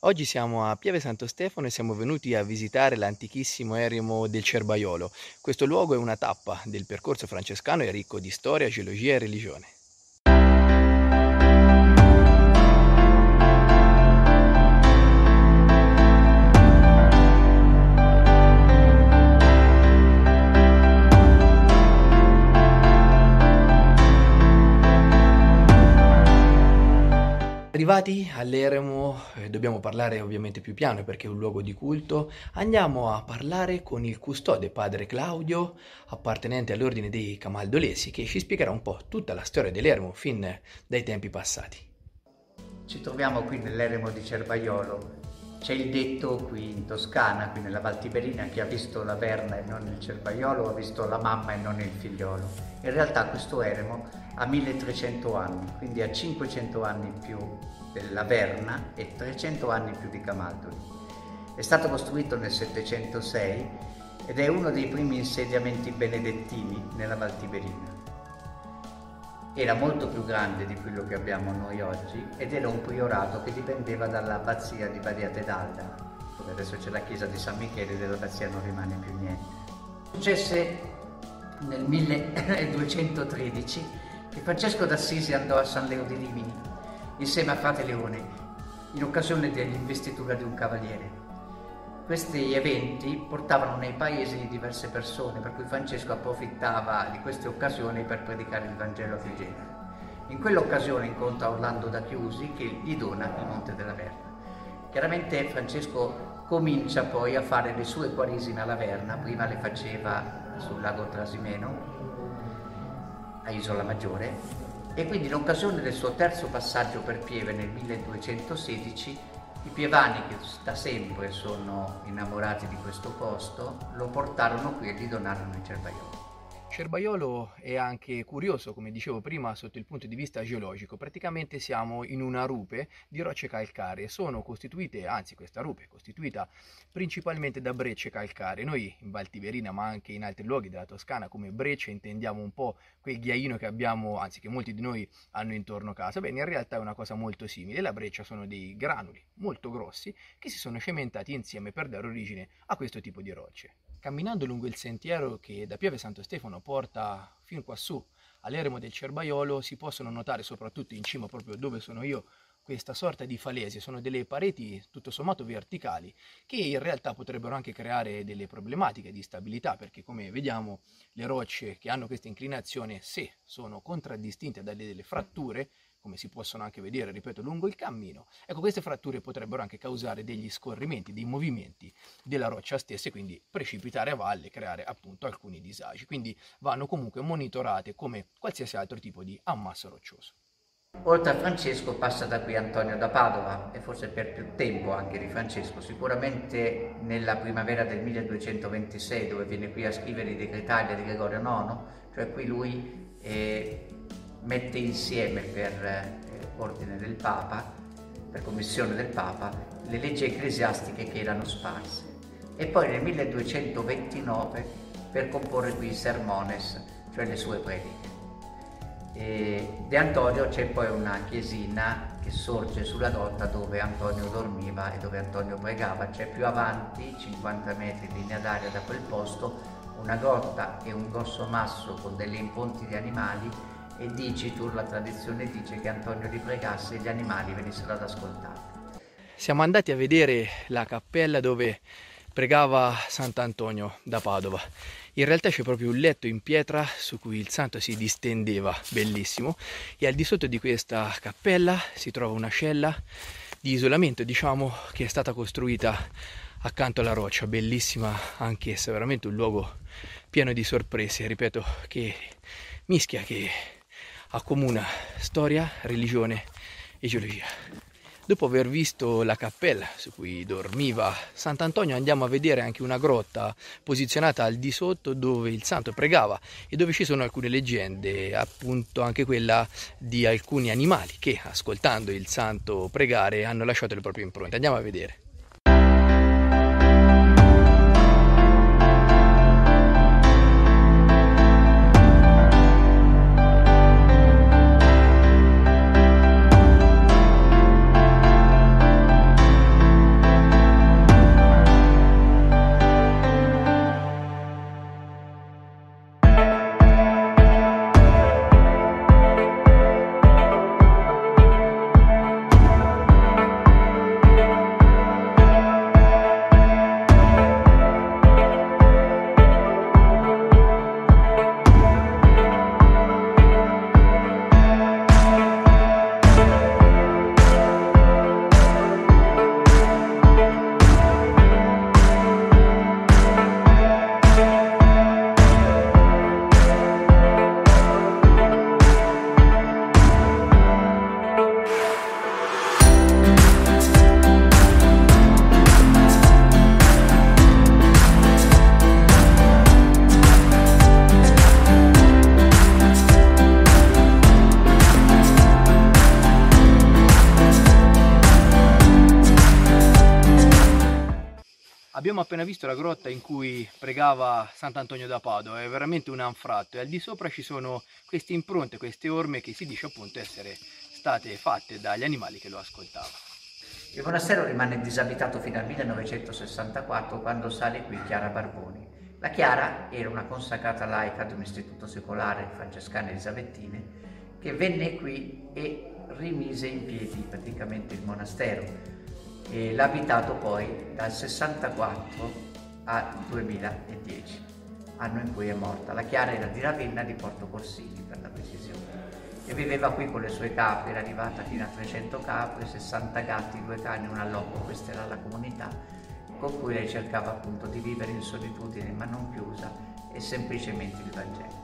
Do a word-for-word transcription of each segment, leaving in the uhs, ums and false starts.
Oggi siamo a Pieve Santo Stefano e siamo venuti a visitare l'antichissimo eremo del Cerbaiolo. Questo luogo è una tappa del percorso francescano e ricco di storia, geologia e religione. Arrivati all'eremo, eh, dobbiamo parlare ovviamente più piano perché è un luogo di culto. Andiamo a parlare con il custode, padre Claudio, appartenente all'ordine dei Camaldolesi, che ci spiegherà un po' tutta la storia dell'eremo fin dai tempi passati. Ci troviamo qui nell'eremo di Cerbaiolo. C'è il detto qui in Toscana, qui nella Val Tiberina: chi ha visto la verna e non il Cerbaiolo ha visto la mamma e non il figliolo. In realtà questo eremo ha milletrecento anni, quindi ha cinquecento anni più della verna e trecento anni più di Camaldoli. È stato costruito nel settecentosei ed è uno dei primi insediamenti benedettini nella Val Tiberina. Era molto più grande di quello che abbiamo noi oggi ed era un priorato che dipendeva dall'abbazia di Badiate d'Alda, dove adesso c'è la chiesa di San Michele, dell'abbazia non rimane più niente. Successe nel milleduecentotredici che Francesco d'Assisi andò a San Leo di Rimini insieme a frate Leone in occasione dell'investitura di un cavaliere. Questi eventi portavano nei paesi diverse persone, per cui Francesco approfittava di queste occasioni per predicare il Vangelo a più generi. In quell'occasione incontra Orlando da Chiusi che gli dona il Monte della Verna. Chiaramente Francesco comincia poi a fare le sue quaresime alla Verna, prima le faceva sul lago Trasimeno, a Isola Maggiore, e quindi in occasione del suo terzo passaggio per Pieve nel milleduecentosedici i pievani, che da sempre sono innamorati di questo posto, lo portarono qui e gli donarono il Cerbaiolo. Cerbaiolo è anche curioso, come dicevo prima, sotto il punto di vista geologico. Praticamente siamo in una rupe di rocce calcaree. Sono costituite, anzi questa rupe è costituita principalmente da brecce calcaree. Noi in Val Tiberina, ma anche in altri luoghi della Toscana, come brecce intendiamo un po' quel ghiaino che abbiamo, anzi che molti di noi hanno intorno a casa. Bene, in realtà è una cosa molto simile. La breccia sono dei granuli molto grossi che si sono cementati insieme per dare origine a questo tipo di rocce. Camminando lungo il sentiero che da Pieve Santo Stefano porta fin quassù all'eremo del Cerbaiolo si possono notare, soprattutto in cima proprio dove sono io, questa sorta di falesie. Sono delle pareti tutto sommato verticali che in realtà potrebbero anche creare delle problematiche di stabilità, perché come vediamo le rocce che hanno questa inclinazione, se sono contraddistinte da delle fratture, come si possono anche vedere, ripeto, lungo il cammino, ecco, queste fratture potrebbero anche causare degli scorrimenti, dei movimenti della roccia stessa e quindi precipitare a valle, creare appunto alcuni disagi. Quindi vanno comunque monitorate come qualsiasi altro tipo di ammasso roccioso. Oltre a Francesco passa da qui Antonio da Padova, e forse per più tempo anche di Francesco, sicuramente nella primavera del milleduecentoventisei, dove viene qui a scrivere i decretaglia di Gregorio nono, cioè qui lui eh, mette insieme per eh, ordine del Papa, per commissione del Papa, le leggi ecclesiastiche che erano sparse. E poi nel milleduecentoventinove per comporre qui il Sermones, cioè le sue prediche. E De Antonio c'è poi una chiesina che sorge sulla grotta dove Antonio dormiva e dove Antonio pregava. C'è più avanti, cinquanta metri in linea d'aria da quel posto, una grotta e un grosso masso con delle imponti di animali, e dicitur, la tradizione dice che Antonio li pregasse e gli animali venissero ad ascoltare. Siamo andati a vedere la cappella dove pregava Sant'Antonio da Padova. In realtà c'è proprio un letto in pietra su cui il santo si distendeva, bellissimo, e al di sotto di questa cappella si trova una cella di isolamento, diciamo, che è stata costruita accanto alla roccia, bellissima anch'essa, veramente un luogo pieno di sorprese, ripeto, che mischia, che accomuna storia, religione e geologia. Dopo aver visto la cappella su cui dormiva Sant'Antonio, andiamo a vedere anche una grotta posizionata al di sotto dove il santo pregava e dove ci sono alcune leggende, appunto anche quella di alcuni animali che, ascoltando il santo pregare, hanno lasciato le proprie impronte. Andiamo a vedere. Abbiamo appena visto la grotta in cui pregava Sant'Antonio da Padova, è veramente un anfratto e al di sopra ci sono queste impronte, queste orme che si dice appunto essere state fatte dagli animali che lo ascoltavano. Il monastero rimane disabitato fino al millenovecentosessantaquattro, quando sale qui Chiara Barboni. La Chiara era una consacrata laica di un istituto secolare francescane elisabеттine che venne qui e rimise in piedi praticamente il monastero. E l'ha abitato poi dal sessantaquattro al duemiladieci, anno in cui è morta. La Chiara era di Ravenna, di Porto Corsini per la precisione, e viveva qui con le sue capre, era arrivata fino a trecento capre, sessanta gatti, due cani, un allocco. Questa era la comunità con cui lei cercava appunto di vivere in solitudine ma non chiusa, e semplicemente il Vangelo.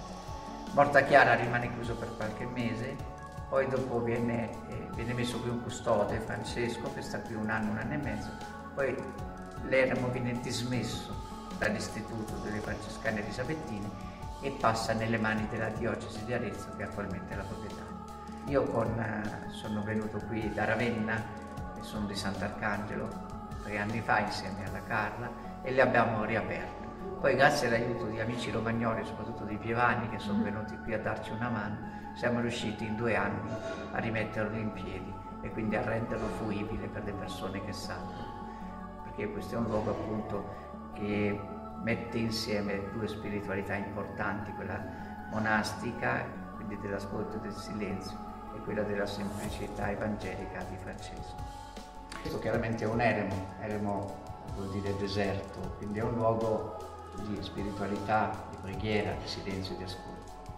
Morta Chiara rimane chiuso per qualche mese, poi dopo viene, eh, viene messo qui un custode, Francesco, che sta qui un anno, un anno e mezzo, poi l'eremo viene dismesso dall'istituto delle francescane elisabеттine e passa nelle mani della diocesi di Arezzo, che attualmente è la proprietaria. Io con, eh, sono venuto qui da Ravenna e sono di Sant'Arcangelo tre anni fa insieme alla Carla e le abbiamo riaperto. Poi grazie all'aiuto di amici romagnoli, soprattutto di Pievani, che sono venuti qui a darci una mano, siamo riusciti in due anni a rimetterlo in piedi e quindi a renderlo fruibile per le persone che sanno, perché questo è un luogo appunto che mette insieme due spiritualità importanti, quella monastica, quindi dell'ascolto e del silenzio, e quella della semplicità evangelica di Francesco. Questo chiaramente è un eremo, eremo vuol dire deserto, quindi è un luogo di spiritualità, di preghiera, di silenzio e di ascolto.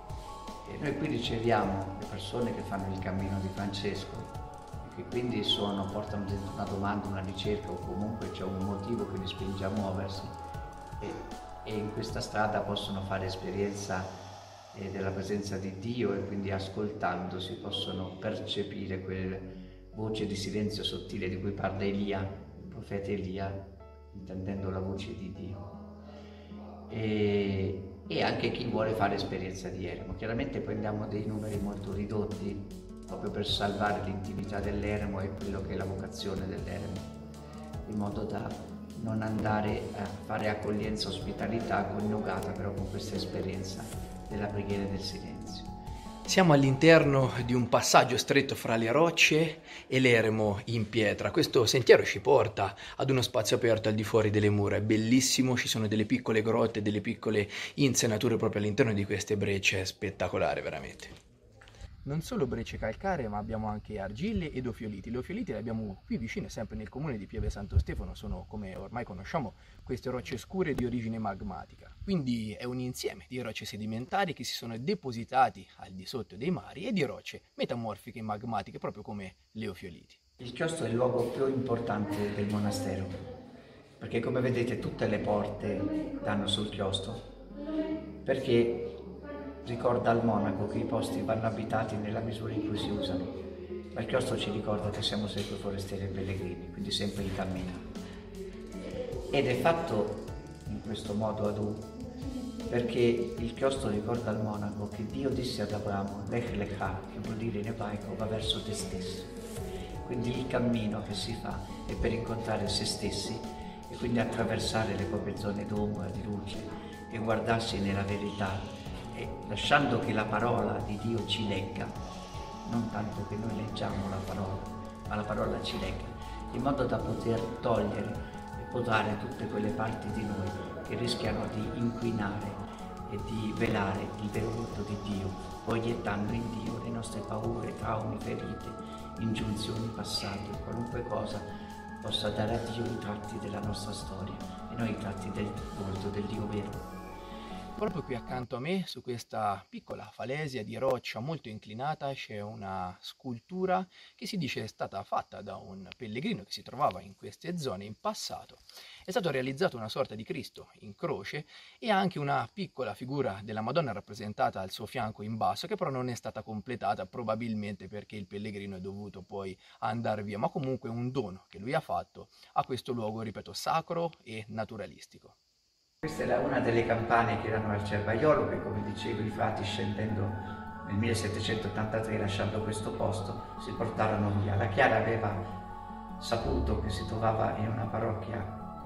E noi qui riceviamo le persone che fanno il cammino di Francesco e che quindi sono, portano dentro una domanda, una ricerca, o comunque c'è un motivo che li spinge a muoversi, e, e in questa strada possono fare esperienza eh, della presenza di Dio, e quindi ascoltandosi possono percepire quella voce di silenzio sottile di cui parla Elia, il profeta Elia, intendendo la voce di Dio. E, e anche chi vuole fare esperienza di eremo. Chiaramente prendiamo dei numeri molto ridotti proprio per salvare l'intimità dell'eremo e quello che è la vocazione dell'eremo, in modo da non andare a fare accoglienza, ospitalità coniugata però con questa esperienza della preghiera e del silenzio. Siamo all'interno di un passaggio stretto fra le rocce e l'eremo in pietra. Questo sentiero ci porta ad uno spazio aperto al di fuori delle mura, è bellissimo, ci sono delle piccole grotte, delle piccole insenature proprio all'interno di queste brecce, è spettacolare veramente. Non solo brecce calcaree, ma abbiamo anche argille ed ofioliti. Le ofioliti le abbiamo qui vicine, sempre nel comune di Pieve Santo Stefano, sono, come ormai conosciamo, queste rocce scure di origine magmatica. Quindi è un insieme di rocce sedimentari che si sono depositati al di sotto dei mari e di rocce metamorfiche magmatiche, proprio come le ofioliti. Il chiostro è il luogo più importante del monastero, perché come vedete tutte le porte danno sul chiostro, perché ricorda al monaco che i posti vanno abitati nella misura in cui si usano, ma il chiostro ci ricorda che siamo sempre forestieri e pellegrini, quindi sempre in cammino. Ed è fatto in questo modo ad U, perché il chiostro ricorda al monaco che Dio disse ad Abramo, Lech Lecha, che vuol dire in ebraico va verso te stesso. Quindi il cammino che si fa è per incontrare se stessi e quindi attraversare le proprie zone d'ombra, di luce e guardarsi nella verità, e lasciando che la parola di Dio ci legga, non tanto che noi leggiamo la parola, ma la parola ci legga, in modo da poter togliere e podare tutte quelle parti di noi che rischiano di inquinare e di velare il vero volto di Dio, proiettando in Dio le nostre paure, traumi, ferite, ingiunzioni passate, qualunque cosa possa dare a Dio i tratti della nostra storia e noi i tratti del volto del Dio vero. Proprio qui accanto a me, su questa piccola falesia di roccia molto inclinata, c'è una scultura che si dice è stata fatta da un pellegrino che si trovava in queste zone in passato. È stato realizzato una sorta di Cristo in croce e anche una piccola figura della Madonna rappresentata al suo fianco in basso, che però non è stata completata, probabilmente perché il pellegrino è dovuto poi andare via, ma comunque un dono che lui ha fatto a questo luogo, ripeto, sacro e naturalistico. Questa era una delle campane che erano al Cervaiolo, che come dicevo i frati scendendo nel millesettecentottantatré, lasciando questo posto, si portarono via. La Chiara aveva saputo che si trovava in una parrocchia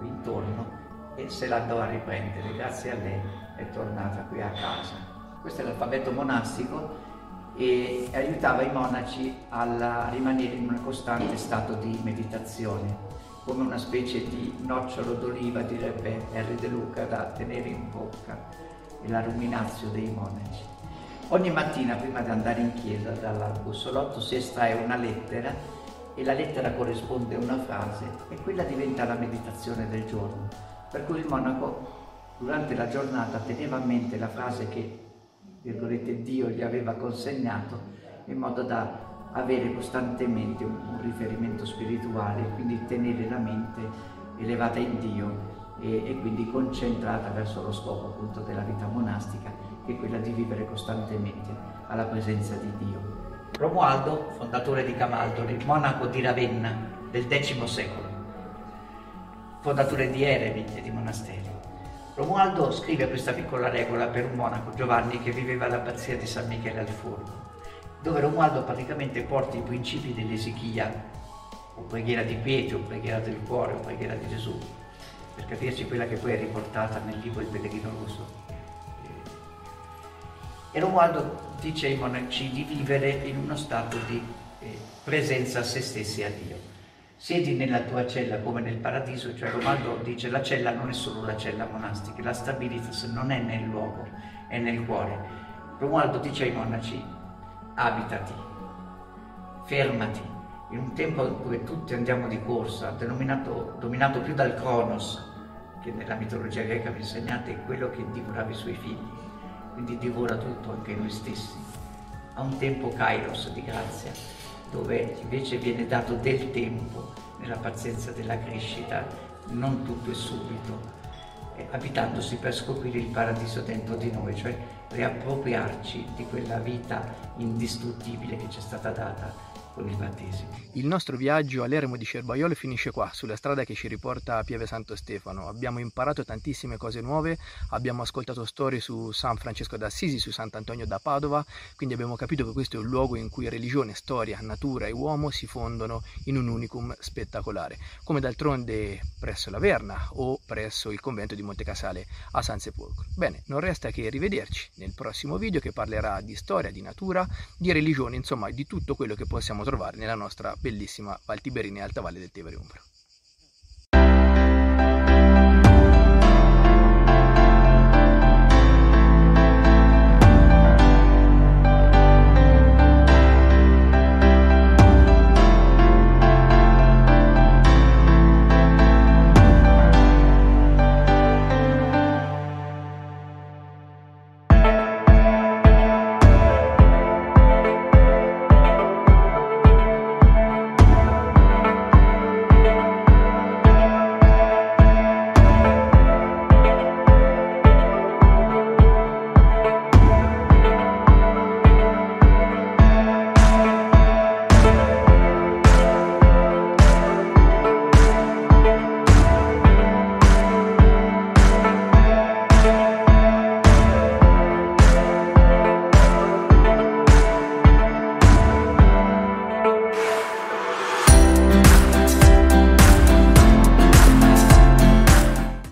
qui intorno e se l'andò a riprendere. Grazie a lei è tornata qui a casa. Questo è l'alfabeto monastico e aiutava i monaci a rimanere in un costante stato di meditazione, come una specie di nocciolo d'oliva, direbbe Henry De Luca, da tenere in bocca, e la ruminazio dei monaci. Ogni mattina prima di andare in chiesa dal bussolotto si estrae una lettera e la lettera corrisponde a una frase e quella diventa la meditazione del giorno, per cui il monaco durante la giornata teneva a mente la frase che, virgolette, Dio gli aveva consegnato, in modo da avere costantemente un, un riferimento spirituale, quindi tenere la mente elevata in Dio e, e quindi concentrata verso lo scopo appunto della vita monastica, che è quella di vivere costantemente alla presenza di Dio. Romualdo, fondatore di Camaldoli, monaco di Ravenna del X secolo, fondatore di eremi e di monasteri. Romualdo scrive questa piccola regola per un monaco, Giovanni, che viveva all'abbazia di San Michele al Forno, dove Romualdo praticamente porta i principi dell'Esichia, o preghiera di Pietro, o preghiera del cuore, o preghiera di Gesù, per capirci quella che poi è riportata nel libro Il Pellegrino Rosso. E Romualdo dice ai monaci di vivere in uno stato di eh, presenza a se stessi e a Dio. Siedi nella tua cella come nel paradiso, cioè Romualdo dice la cella non è solo la cella monastica, la stabilitas non è nel luogo, è nel cuore. Romualdo dice ai monaci, abitati, fermati, in un tempo in cui tutti andiamo di corsa, denominato, dominato più dal Cronos, che nella mitologia greca vi insegnate è quello che divorava i suoi figli, quindi divora tutto, anche noi stessi. A un tempo kairos di grazia, dove invece viene dato del tempo nella pazienza della crescita, non tutto è subito, eh, abitandosi per scoprire il paradiso dentro di noi, cioè riappropriarci di quella vita indistruttibile che ci è stata data con il battesimo. Il nostro viaggio all'eremo di Cerbaiolo finisce qua, sulla strada che ci riporta a Pieve Santo Stefano. Abbiamo imparato tantissime cose nuove, abbiamo ascoltato storie su San Francesco d'Assisi, su Sant'Antonio da Padova, quindi abbiamo capito che questo è un luogo in cui religione, storia, natura e uomo si fondono in un unicum spettacolare, come d'altronde presso la Verna o presso il convento di Montecasale a San Sepolcro. Bene, non resta che rivederci nel prossimo video che parlerà di storia, di natura, di religione, insomma di tutto quello che possiamo trovare nella nostra bellissima Val Tiberina e Alta Valle del Tevere Umbro.